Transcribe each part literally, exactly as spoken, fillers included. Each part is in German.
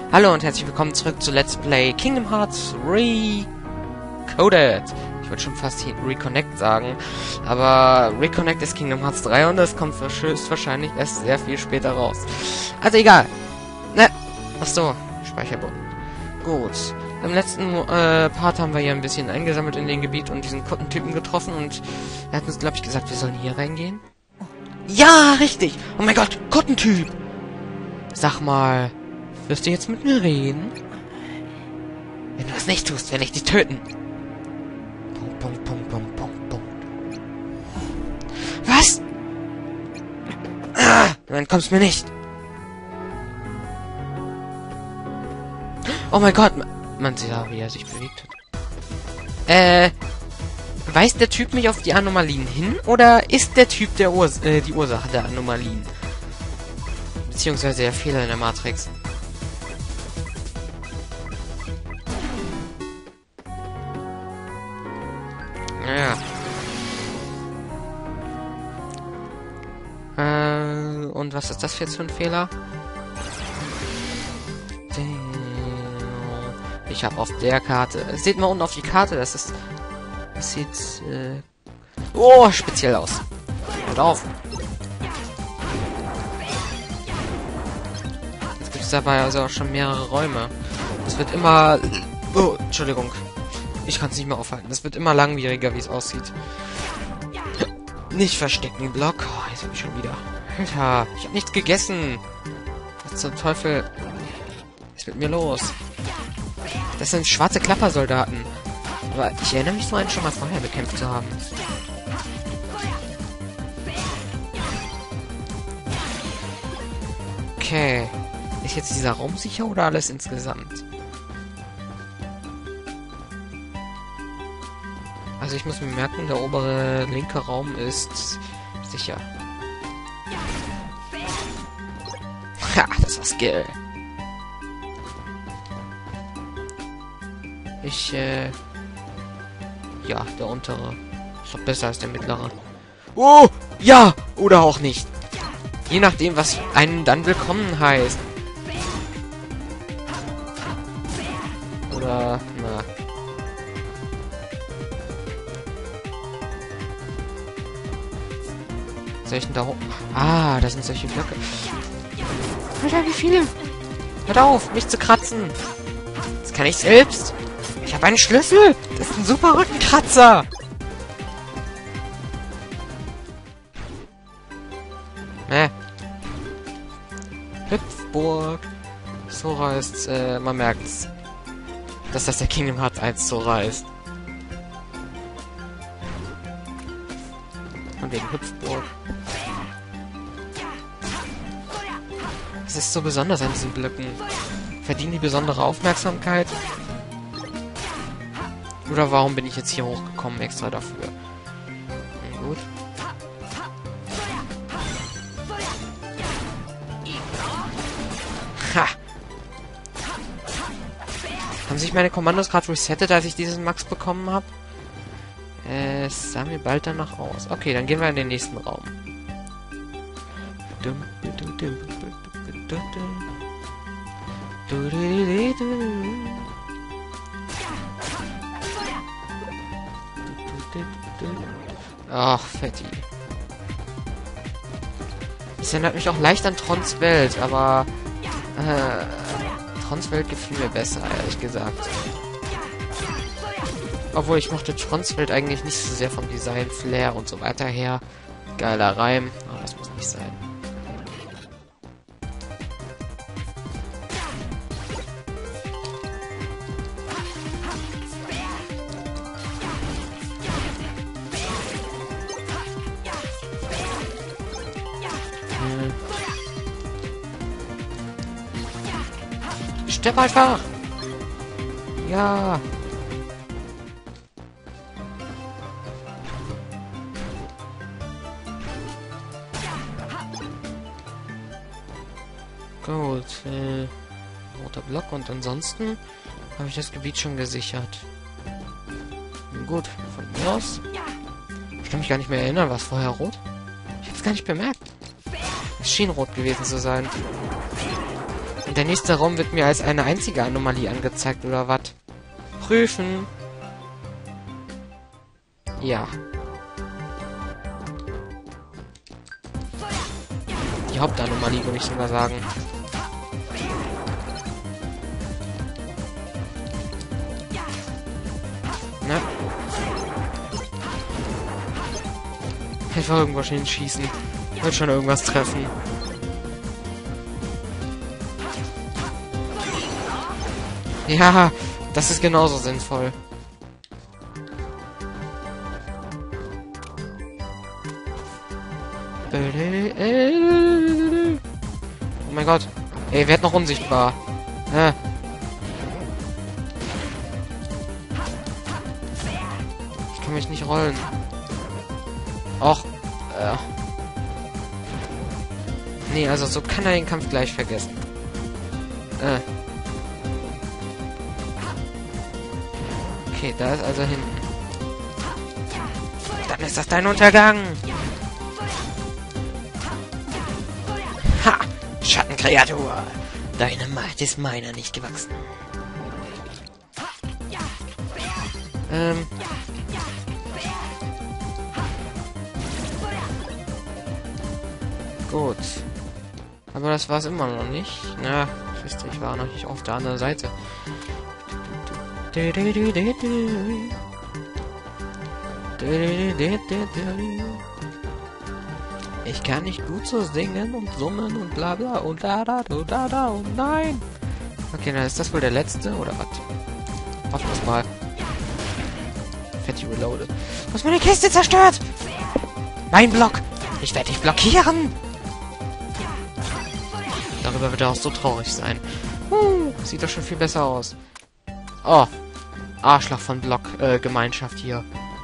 Hallo und herzlich willkommen zurück zu Let's Play Kingdom Hearts Recoded. Ich wollte schon fast hier Reconnect sagen, aber Reconnect ist Kingdom Hearts drei und das kommt höchstwahrscheinlich erst sehr viel später raus. Also egal. Ne, achso, Speicherbogen. Gut. Im letzten äh, Part haben wir hier ein bisschen eingesammelt in den Gebiet und diesen Kottentypen getroffen und er hat uns, glaube ich, gesagt, wir sollen hier reingehen. Ja, richtig. Oh mein Gott, Kottentyp. Sag mal, wirst du jetzt mit mir reden? Wenn du es nicht tust, werde ich dich töten. Punkt, Punkt, Punkt, Punkt, Punkt, Punkt. Was? Ah, du entkommst mir nicht. Oh mein Gott, man sieht ja, wie er sich bewegt hat. Äh, weist der Typ mich auf die Anomalien hin? Oder ist der Typ der Urs äh, die Ursache der Anomalien? Beziehungsweise der Fehler in der Matrix. Ja. Äh, und was ist das jetzt für ein Fehler? Ich habe auf der Karte... Seht mal unten auf die Karte, das ist... Das sieht... Äh, oh, speziell aus. Hört auf. Jetzt gibt es dabei also auch schon mehrere Räume. Es wird immer... Oh, Entschuldigung. Ich kann es nicht mehr aufhalten. Es wird immer langwieriger, wie es aussieht. Nicht verstecken, Block. Oh, jetzt hab ich schon wieder. Alter, ich habe nichts gegessen. Was zum Teufel ist mit mir los? Das sind schwarze Klappersoldaten. Aber ich erinnere mich so einen schon mal vorher bekämpft zu haben. Okay. Ist jetzt dieser Raum sicher oder alles insgesamt? Also ich muss mir merken, der obere linke Raum ist sicher. Ha, das war Skill. Ich, äh... Ja, der untere. Ist doch besser als der mittlere. Oh! Ja! Oder auch nicht. Je nachdem, was einen dann willkommen heißt. Oder, na... Soll ich denn da hoch? Ah, das sind solche Blöcke. Alter, wie viele? Hört auf, mich zu kratzen. Das kann ich selbst. Ich habe einen Schlüssel. Das ist ein super Rückenkratzer. Ne. Hüpfburg. Sora ist, äh, man merkt's, dass das der Kingdom Hearts eins Sora ist. Von wegen Hüpfburg. Es ist so besonders an diesen Blöcken. Verdienen die besondere Aufmerksamkeit? Oder warum bin ich jetzt hier hochgekommen extra dafür? Na gut. Ha! Haben sich meine Kommandos gerade resettet, als ich diesen Max bekommen habe? Äh, es sah mir bald danach aus. Okay, dann gehen wir in den nächsten Raum. Ach, Fetti. Das erinnert mich auch leicht an Trons Welt, aber äh, Trons Welt gefiel mir besser, ehrlich gesagt. Obwohl, ich mochte Trons Welt eigentlich nicht so sehr vom Design, Flair und so weiter her. Geiler Reim, aber das muss nicht sein. Stepp einfach! Ja! Gut, äh, roter Block und ansonsten habe ich das Gebiet schon gesichert. Gut, von mir aus. Ich kann mich gar nicht mehr erinnern, was vorher rot? Ich habe es gar nicht bemerkt. Es schien rot gewesen zu sein. Und der nächste Raum wird mir als eine einzige Anomalie angezeigt, oder was? Prüfen. Ja. Die Hauptanomalie, würde ich sogar sagen. Na? Einfach irgendwo hinschießen. Wird schon irgendwas treffen. Ja, das ist genauso sinnvoll. Oh mein Gott. Ey, werd noch unsichtbar. Äh. Ich kann mich nicht rollen. Och. Äh. Nee, also so kann er den Kampf gleich vergessen. Äh. Okay, da ist also hinten. Dann ist das dein Untergang. Ha! Schattenkreatur! Deine Macht ist meiner nicht gewachsen. Ähm. Gut. Aber das war es immer noch nicht. Na, wisst ihr, ich war noch nicht auf der anderen Seite. Ich kann nicht gut so singen und summen und bla bla und da da da da da und nein. Okay, dann ist das wohl der letzte oder was? Hoffen wir es mal. Fetty reloaded. Du hast meine Kiste zerstört! Mein Block! Ich werde dich blockieren! Darüber wird er auch so traurig sein. Uh, sieht doch schon viel besser aus. Oh. Arschloch von Block, äh, Gemeinschaft hier.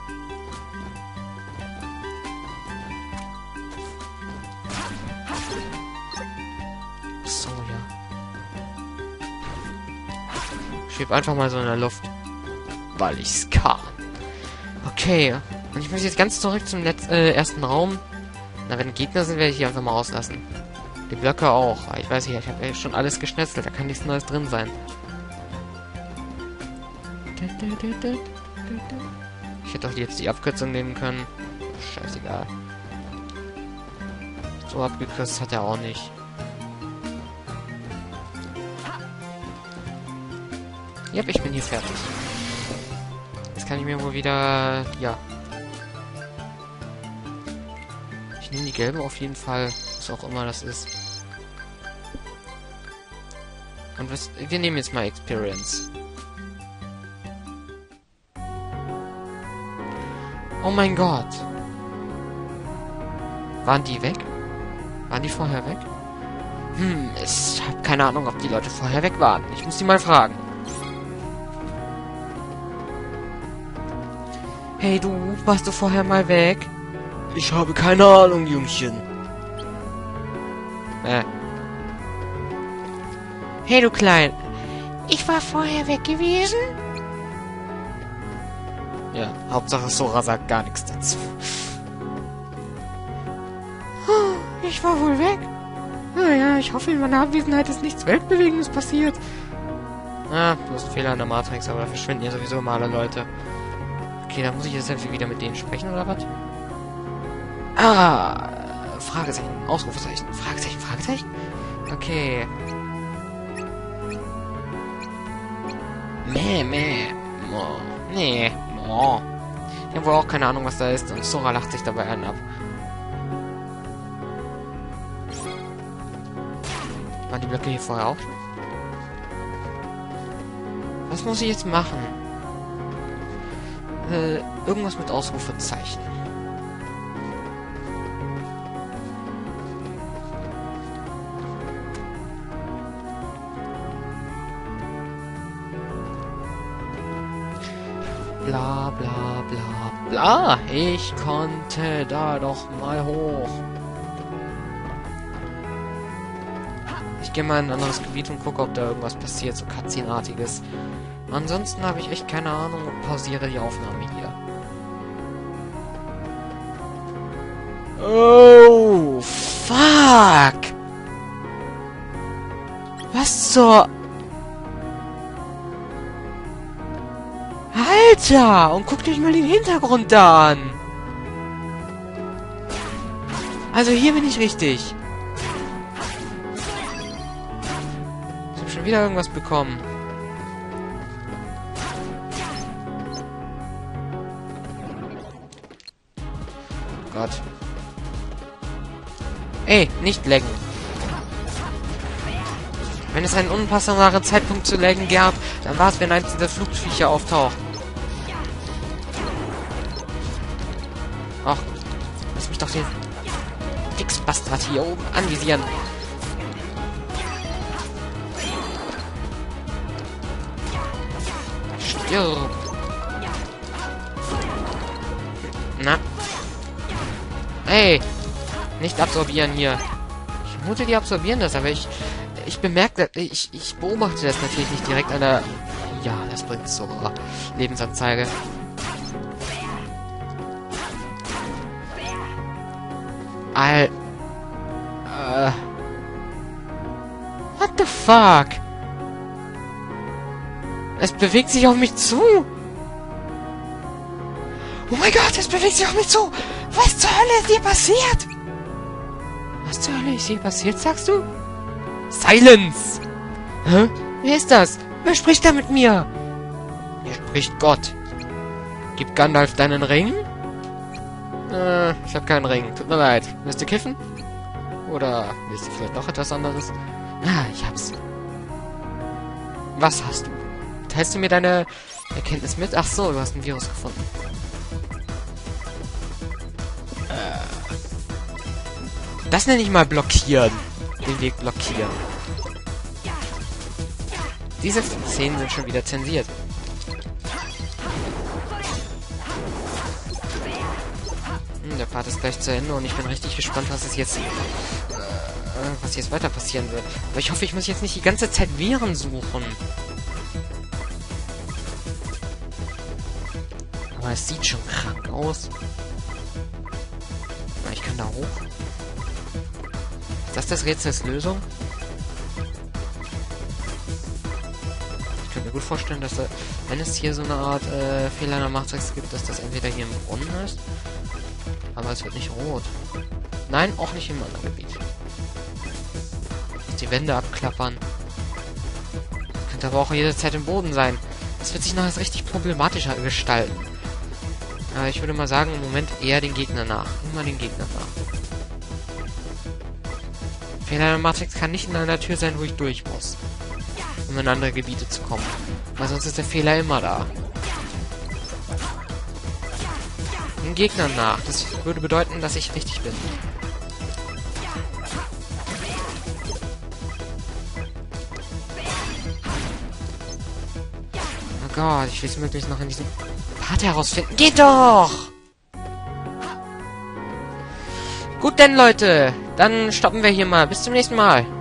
So, ja. Schweb einfach mal so in der Luft. Weil ich's kann. Okay. Und ich muss jetzt ganz zurück zum Letz äh, ersten Raum. Na, wenn Gegner sind, werde ich die einfach mal rauslassen. Die Blöcke auch. Ich weiß nicht, ich habe ja schon alles geschnetzelt. Da kann nichts Neues drin sein. Ich hätte doch jetzt die Abkürzung nehmen können. Scheißegal. So abgekürzt hat er auch nicht. Yep, ich bin hier fertig. Jetzt kann ich mir wohl wieder... Ja. Ich nehme die gelbe auf jeden Fall. Was auch immer das ist. Und was, wir nehmen jetzt mal Experience. Oh mein Gott. Waren die weg? Waren die vorher weg? Hm, ich habe keine Ahnung, ob die Leute vorher weg waren. Ich muss die mal fragen. Hey du, warst du vorher mal weg? Ich habe keine Ahnung, Jungchen. Äh. Hey du Klein. Ich war vorher weg gewesen? Ja, Hauptsache Sora sagt gar nichts dazu. Ich war wohl weg. Naja, ich hoffe, in meiner Abwesenheit ist nichts Weltbewegendes passiert. Ah, du hast einen Fehler in der Matrix, aber da verschwinden ja sowieso immer alle Leute. Okay, dann muss ich jetzt irgendwie wieder mit denen sprechen, oder was? Ah, Fragezeichen, Ausrufezeichen, Fragezeichen, Fragezeichen? Okay. Meh, meh. Oh, nee. Oh. Ich habe wohl auch keine Ahnung, was da ist. Und Sora lacht sich dabei einen ab. Waren die Blöcke hier vorher auch schon? Was muss ich jetzt machen? Äh, irgendwas mit Ausrufezeichen. Bla bla bla bla. Ich konnte da doch mal hoch. Ich gehe mal in ein anderes Gebiet und gucke, ob da irgendwas passiert, so Cutscene-artiges. Ansonsten habe ich echt keine Ahnung und pausiere die Aufnahme hier. Oh, fuck! Was zur... Alter! Und guckt euch mal den Hintergrund da an! Also hier bin ich richtig. Ich habe schon wieder irgendwas bekommen. Gott. Ey, nicht laggen. Wenn es einen unpassenderen Zeitpunkt zu laggen gab, dann war es, wenn eins dieser Flugviecher auftaucht. Ach, lass mich doch den Fixbastard hier oben anvisieren. Stirb. Na. Hey, nicht absorbieren hier. Ich vermute, die absorbieren das, aber ich ich bemerke, ich ich beobachte das natürlich nicht direkt an der... Ja, das bringt zur Lebensanzeige. Al... Äh... What the fuck? Es bewegt sich auf mich zu! Oh mein Gott, es bewegt sich auf mich zu! Was zur Hölle ist hier passiert? Was zur Hölle ist hier passiert, sagst du? Silence! Hä? Wer ist das? Wer spricht da mit mir? Hier spricht Gott. Gib Gandalf deinen Ring? Äh, ich habe keinen Ring. Tut mir leid. Willst du kiffen? Oder willst du vielleicht noch etwas anderes? Ah, ich hab's. Was hast du? Teilst du mir deine Erkenntnis mit? Ach so, du hast ein Virus gefunden. Das nenne ich mal blockieren. Den Weg blockieren. Diese Szenen sind schon wieder zensiert. Hm, der Part ist gleich zu Ende und ich bin richtig gespannt, was es jetzt, äh, was jetzt weiter passieren wird. Aber ich hoffe, ich muss jetzt nicht die ganze Zeit Viren suchen. Aber es sieht schon krank aus. Na, ich kann da hoch. Ist das das Rätsels Lösung? Ich könnte mir gut vorstellen, dass da, wenn es hier so eine Art äh, Fehler in der Matrix gibt, dass das entweder hier im Brunnen ist, aber es wird nicht rot. Nein, auch nicht im anderen Gebiet. Die Wände abklappern. Könnte aber auch jederzeit im Boden sein. Das wird sich noch als richtig problematischer gestalten. Aber ich würde mal sagen, im Moment eher den Gegner nach. Immer den Gegner nach. Fehler in der Matrix kann nicht in einer Tür sein, wo ich durch muss, um in andere Gebiete zu kommen. Weil sonst ist der Fehler immer da. Den Gegnern nach. Das würde bedeuten, dass ich richtig bin. Oh Gott, ich will es möglichst noch in diesem Part herausfinden. Geht doch! Gut denn, Leute. Dann stoppen wir hier mal. Bis zum nächsten Mal.